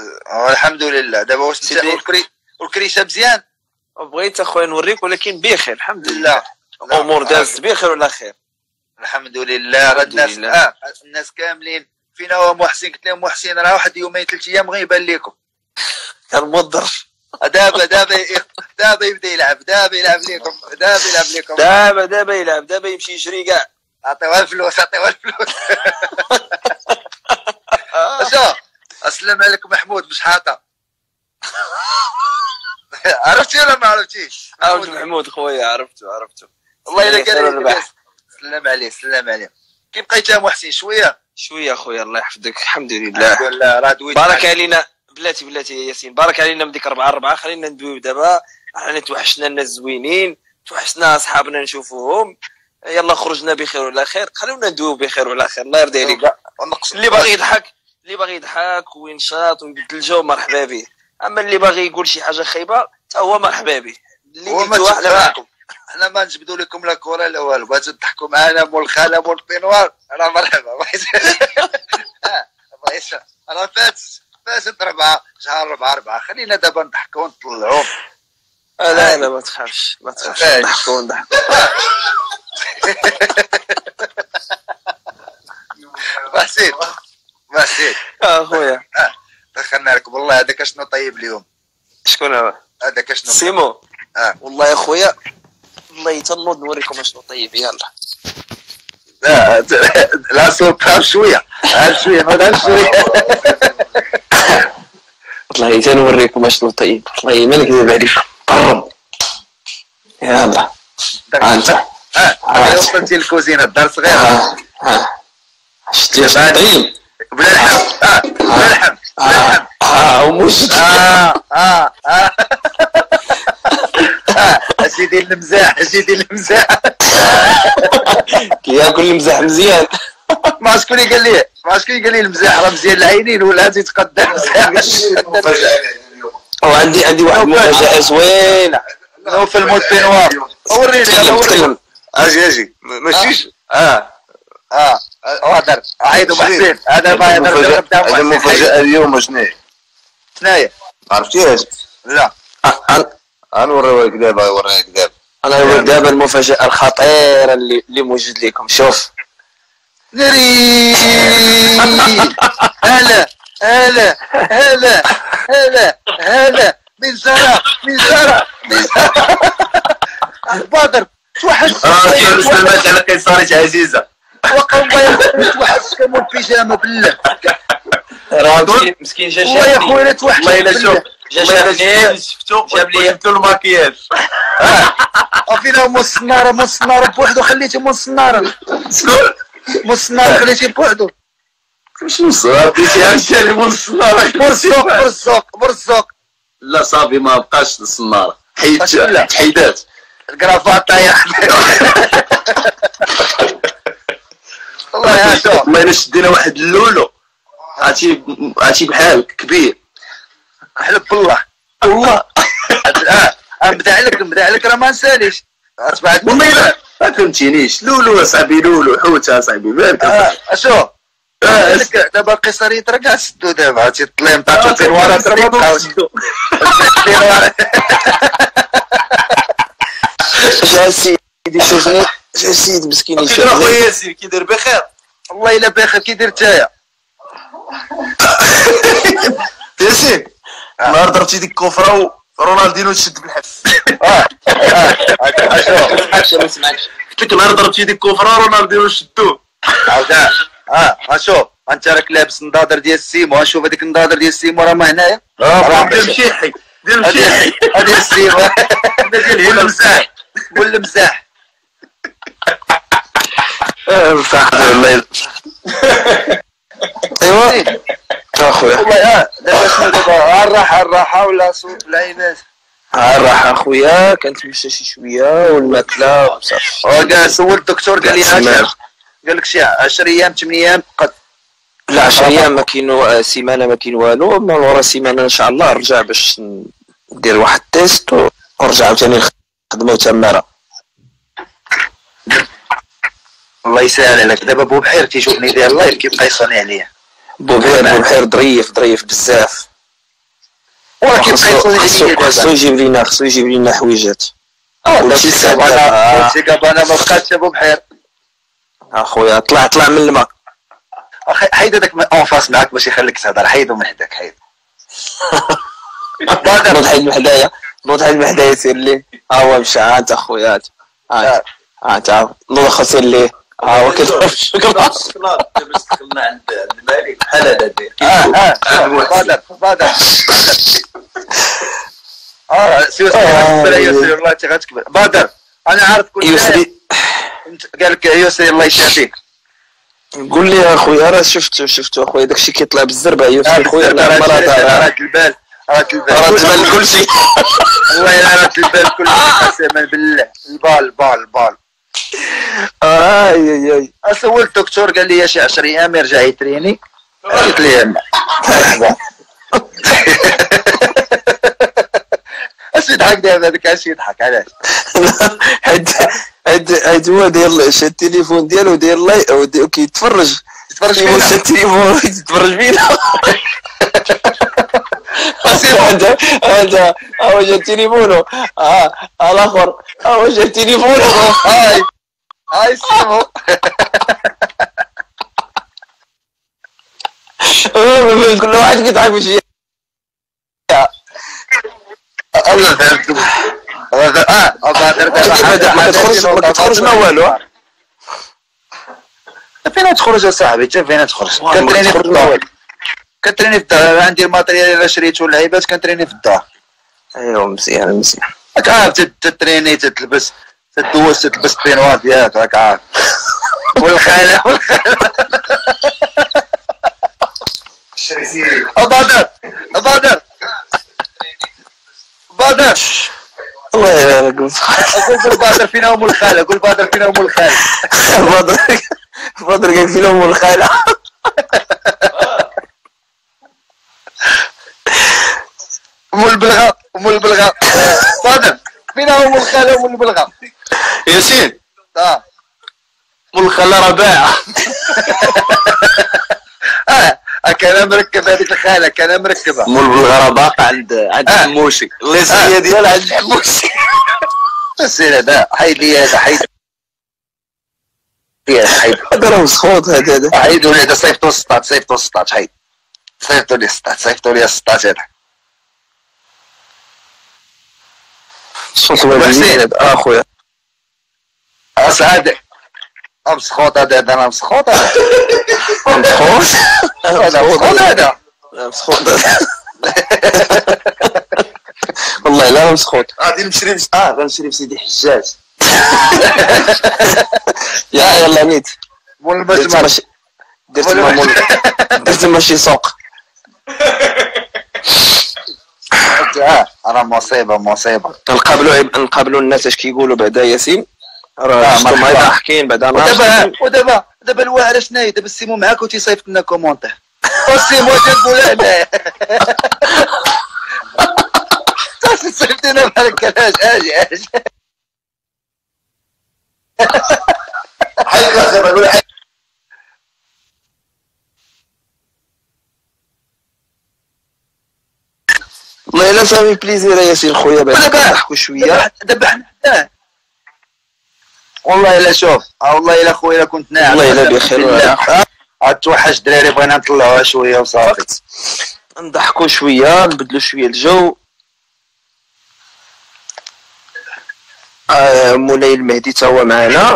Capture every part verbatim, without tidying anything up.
آه الحمد لله. دابا واش انت والكري والكريشه مزيان؟ بغيت اخويا نوريك ولكن بخير الحمد لله. الامور دازت بخير ولا خير؟ الحمد لله. راه الناس اه الناس كاملين فينا. هو محسن قلت لهم محسن راه واحد يومين ثلاث ايام غيبان لكم. كان موظر. دابا دابا دابا يبدا يلعب. دابا يلعب لكم. دابا يلعب لكم. دابا دابا يلعب. دابا يمشي يجري كاع. عطيوها الفلوس. عطيوها الفلوس. اشا السلام عليكم محمود بشحاطه. عرفتي ولا ما عرفتيش؟ عرفت محمود خويا. عرفته عرفته والله الا قال لي سلام عليه. سلام عليه. كي بقيت يا محسن؟ شويه شويه خويا الله يحفظك. الحمد لله. الحمد لله. راه دويت. بارك علينا بلاتي بلاتي يا ياسين. بارك علينا من ديك أربعة أربعة. خلينا ندويو دابا. حنا توحشنا الناس زوينين. توحشنا اصحابنا نشوفوهم. يلا خرجنا بخير ولا خير. خلونا ندويو بخير ولا خير. الله يرضي عليك. اللي باغي يضحك اللي باغي يضحك وينشاط ويبدل الجو مرحبا به. اما اللي باغي يقول شي حاجه خايبه حتى هو مرحبا به. اللي قلتوها حنا معاكم. حنا ما نجبدوا لكم لا كره لا والو. بغيتو تضحكوا معنا مول الخاله مول البينوار راه مرحبا. بغيت راه فات فاتت ربعه شهر ربعه ربعه. خلينا دابا نضحكوا ونطلعوا. لا لا ما تخافش ما تخافش. نضحكوا نضحكوا. محسن محسن اخويا دخلنا لكم. والله هذاك شنو طيب اليوم. شكون هو هذاك شنو سيمو؟ اه والله يا خويا والله تنوض نوريكم شنو طيب. يلا لا لا صوت خاف شويه. خاف شويه ما شويه. والله تنوريكم شنو طيب. والله ما نكذب عليكم. قرب يلا. انت اه وصلتي للكوزينه الدار صغيره. اه اه شتي شنو طيب بلا لحم. اه بلا لحم. بلا لحم. اه ومش اه اه اه اجي ديال المزاح. اجي ديال المزاح. كياكل المزاح مزيان. ما شكون اللي قال لي ما شكون اللي قال لي المزاح راه مزيان العينين ولا غادي تقدر المزاح. وعندي عندي واحد المفاجأة زوينة. هو في المول بينوار. وريني. تكلم اجي اجي ماشيش. اه اه هضر عيدوا محسن. هذا ما يهضر قدام. هذه المفاجأة اليوم شنو هي؟ شناهي؟ ما عرفتيهاش؟ لا غنوريوها لك دابا. غنوريها لك دابا. انا نوريك دابا المفاجأة الخطيرة اللي اللي موجود لكم. شوف نري. هلا هلا هلا هلا هلا من زرع من زرع من زرع. بدر توحش. اه كيف سلمات على قيصرية عزيزة. وقع الله توحش كمون بيجامه بالله. راه مسكين مسكين جا والله يا خويا لا توحش. والله الا شوف. جا والله الا شاف شفتو جاب لي جبت له الماكياج. فينا مو الصناره مو الصناره بوحدو. خليتي مو الصناره. شكون؟ مو الصناره خليتي بوحدو. شنو صار؟ بديتي هادشي اللي مول الصنارة. برزوق برزوق برزوق. لا صافي ما بقاش الصنارة. حيدت حيدات. الكرافات يا والله يا شوف. والله الا شدينا واحد اللولو عرفتي عرفتي بحال كبير. حلف بالله. والله اه نبدا لك نبدا لك راه ما نساليش. تبعت والله الا ما فهمتينيش. لولو اصاحبي لولو حوت اصاحبي بالك. اه اشوف دابا القيصرية راه كاع سدو دابا. عرفتي الطليم طاطو البينوارات راه ما بقاوش. جا سيدي شوفني. جا سيدي مسكين كيدير اخويا ياسين؟ كيدير بخير؟ والله الا بخير. كي دير نتايا ياسين؟ نهار ضربتي ديك الكفره ورونالدينو تشد بالحبس. اه اه اشوف ما سمعتش. قلت لك نهار ضربتي ديك الكفره ورونالدينو شدوه. عاودها. اه اشوف انت راك لابس نضاضر ديال السيمو. اشوف هذيك النضاضر ديال السيمو راه ما هنايا. اه ديال مشيحي. ديال مشيحي. هذه السيمو ديال هنا مزاح. والمزاح. والله ايوا اخويا والله اه دابا شنو دابا؟ الراحه الراحه ولا صوت العباد؟ ها الراحة اخويا. كنتمشى شي شوية والماكلة وصافي. اه كاع سول الدكتور قال لي عشرة. قال لك شي عشرة ايام ثمانية ايام قد. لا عشرة ايام ما كاين. سيمانة ما كاين والو. من ورا سيمانة ان شاء الله نرجع باش ندير واحد التيست ونرجع عاوتاني نخدمو تمارة. الله يسهل عليك. دابا بوبحير تيشوفني داير اللايف كيبقى يصوني عليا. بوبحير بوبحير ظريف ظريف بزاف. ولكن خصو يجيب لينا خصو يجيب لينا حويجات. كلشي سابانا كلشي كابانا ما بقاتش ابو بحير اخويا. طلع طلع من الماء. اخي حيد هذاك اون فاس معاك باش يخليك تهضر. حيدو من حداك حيد. نوض حيد من حدايا نوض حيد من حدايا سير ليه. ها هو مشى. ها انت اخويا ها ها انت نوض خا سير ليه. ها هو كيضرب الشكل باش دخلنا عند الملك بحال هذا داير. اه اه فادر فادر اه سير سير والله انت غتكبر بدر. انا عارف كل يسري قال لك يسري الله يشافيك. قول لي يا اخويا راه شفت شفت اخويا داكشي كيطلع بالزربه يسري خويا. راه راه البال راه البال راه البال كلشي. والله الا راه البال كلشي قسما بالله. البال البال البال اي اي اي. اسول الدكتور قال لي شي عشرة ايام يرجع يتريني. قلت ليه مرحبا. اش يضحك دابا هذاك اش يضحك علاش؟ حيت حيت حيت هو داير شاد التليفون ديالو داير لايك وكيتفرج يتفرج فينا. شاد التليفون يتفرج فينا. هذا هذا هو جا تليفونه. اه الاخر هو جا تليفونه. هاي هاي سيمو. كل واحد كيضحك بشي. الله فهمت. اه ما تخرج ما تخرج ما والو. فين تخرج يا صاحبي؟ انت فين تخرج؟ كتريني في الدار. كتريني في الدار. عندي الماتريال اللي شريته اللعيبات كنتريني في الدار. ايوا مزيان مزيان. راك عارف تتريني تتلبس تدوز تلبس بينوار ديالك راك عارف. والخاله والخاله. بدر بدر بدر الله يرحمك. قول بدر فينا ام الخاله. قول بدر فينا ام الخاله. بدر بدر قال فينا ام الخاله. ام البلغه ام البلغه. بدر فينا ام الخاله ام البلغه. ياسين اه ام الخاله رباعه. اه كان مركب هذيك الخاله كان مركبها. ام البلغه باقا عند عند حموشي. الليسيه ديال عند حموشي. سير هذا حيد لي هذا حيد لي حيد. هذا راه مسخوط هذا هذا. حيدوا لي هذا صيفطو ستات صيفطو ستات حيد. صيفطوا لي ستات صيفطوا لي ستات هذا. صوت حسين اخويا. اسعد مسخوط هذا انا مسخوط هذا. مسخوط هذا مسخوط هذا. مسخوط والله لا مسخوط. غادي نشري اه غنشري بسيدي حجاج. يا يلا نيت مول المجمع. درت مول درت ماشي سوق. راه مصيبه مصيبه. نقابلوا نقابلوا الناس اش كيقولوا بعدا ياسين. راه شفتهم هاي ضاحكين بعدا. ودابا ودابا دابا الواعر شناهي دابا السيمو معاك وتيصيفط لنا كومونتير. السيمو تقول هنايا. صيفط لنا بحال هكا اجي اجي. حيد راسك قول حيد. والله الا صافي بليزير ياسين خويا بعدا نضحكوا شويه. دابا حنا والله الا شوف والله الا خويا كنت ناعم. والله الا بخير. عاد توحش دراري بغينا نطلعوها شويه وصافي. نضحكوا شويه نبدلوا شويه الجو. آه مولاي المهدي تا هو معنا.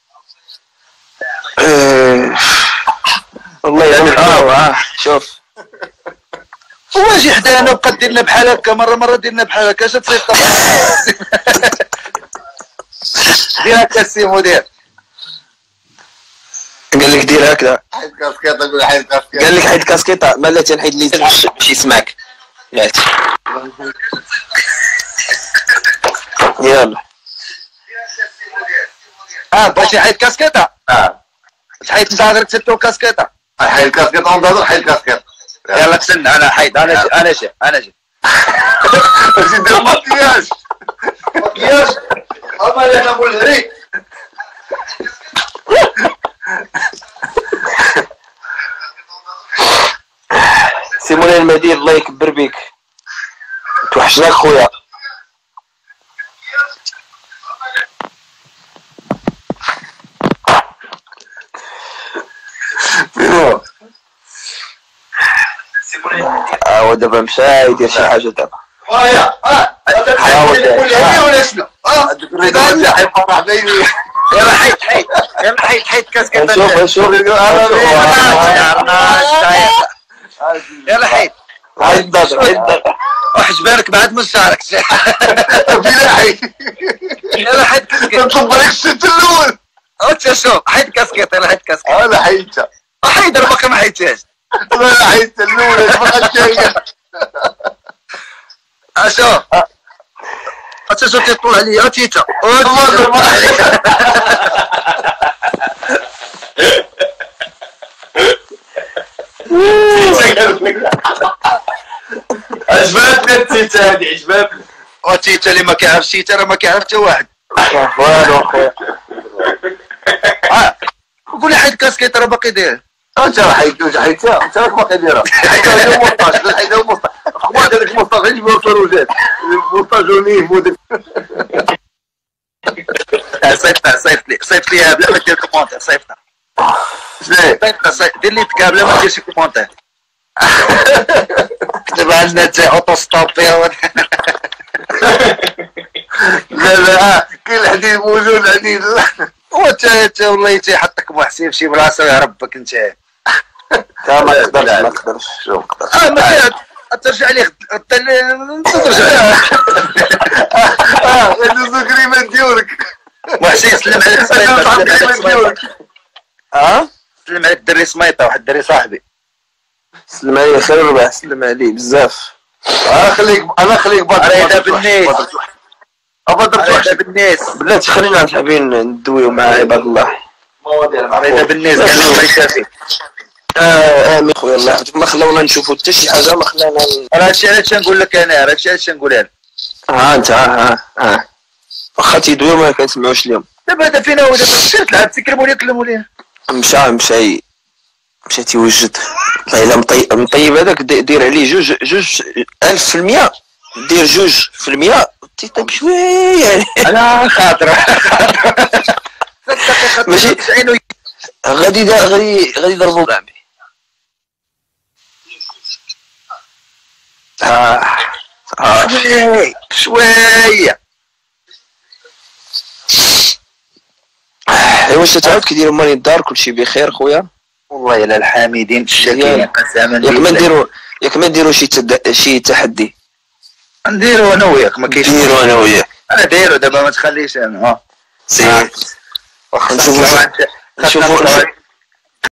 آه والله يعاون. اه شوف هو جي حدانا وبقى ديرنا بحال هكا مره مره ديرنا بحال هكا اش تصيفط. دير هكا السيمو دير. قال لك دير هكذا. حيد كاسكيطه قول حيد كاسكيطه. قال لك حيد كاسكيطه. ما لا تنحيد لي باش يسمعك. ياك يلا. اه باش يحيد كاسكيطه. اه حيد صادرك سبتو كاسكيطه. حيد كاسكيطه ونضرب حيد كاسكيطه. يلا تسنى انا حيد انا جي انا جي انا جي. باش ندير مكياج. مكياج اما انا نقول هري. سي مولاي المهدي الله يكبر بك. توحشناك خويا. فينو هو دابا مشى يدير شي حاجه دابا. ويا اه ولا شنو؟ اه يلا حيد حيد يلا حيد حيد كاسكيطه. شوف شوف يلا حيد حيد حيد وحش بالك بعد ما شاركت. بلا حيد يلا حيد كاسكيطه. نطلب عليك الست الاول. انت شوف حيد كاسكيطه. يلا حيد كاسكيطه. انا حيدتها. حيد الباقي ما حيدتهاش. انا حيدت الاول فقط جايه. اشوف حتى شو تطلع عليا تيتا. عجبتني التيتا هذه عجبتني. وتيتا اللي ما كيعرفش تيتا راه ما كيعرف حتى واحد. والو اخويا. قول لي حيد كاسكيط راه باقي داير. انت راه حيدت حيدتها انت راك باقي دايرها. حيدتها خمسطاش حيدتها خمسطاش خويا داك خمسطاش غير جبدوا الفروجات مونتاجوني موديل. صيفطها صيفط لي صيفط ليها بلا ما دير كومونتير. صيفطها شنو دير لي تكا بلا ما دير شي كومونتير. كتبها لنا تاع اوتو ستوبي. لا لا كاين الحديد موجود الحديد. هو تا والله تيحطك محسن في شي بلاصه ويهربك انت. ما تقدرش ما تقدرش شو نقدر. اه ما ترجع ليه ترجع. اه ندوزو كريمه ديالك. محسن سلم عليك سميطه. اه سلم عليك دري سميطه واحد الدري صاحبي. سلم عليه خير ربح. سلم عليه بزاف. انا خليك انا خليك بدر ريده بالنيس. بدر ريده بالنيس. بلاتي خلينا حابين ندويو مع عباد الله. ريده بالنيس قال لهم ما يكافي. اه امين خويا الله يحفظك. ما خلونا نشوفوا حتى شي حاجه. ما خلانا راه هادشي علاش نقول لك انا. راه هادشي علاش نقولها لك. ها انت ها ها واخا تيدويو ما كنسمعوش اليوم. دابا هذا فينا هو دابا سير تلعب تكلموا لي كلموا لي. مشى مشى مشى تيوجد. والله الا مطيب مطيب هذاك دير عليه جوج جوج ألف في المية. دير جوج في المية تيطيب شويه يعني. على خاطر ماشي غادي غادي غادي يضربوا لعبي. اه اه شويه شويه. ايوا واش تعاود كيديروا ماني الدار كلشي بخير خويا؟ والله الا الحامدين الشاكرين قسما ياك ما نديروا ياك ما نديروا شي تد... شي تحدي. نديروا انا وياك ما كاينش. نديروا انا وياك. انا دايرو دابا ما تخليش انا. ها سي واخا نشوفوا نشوفوا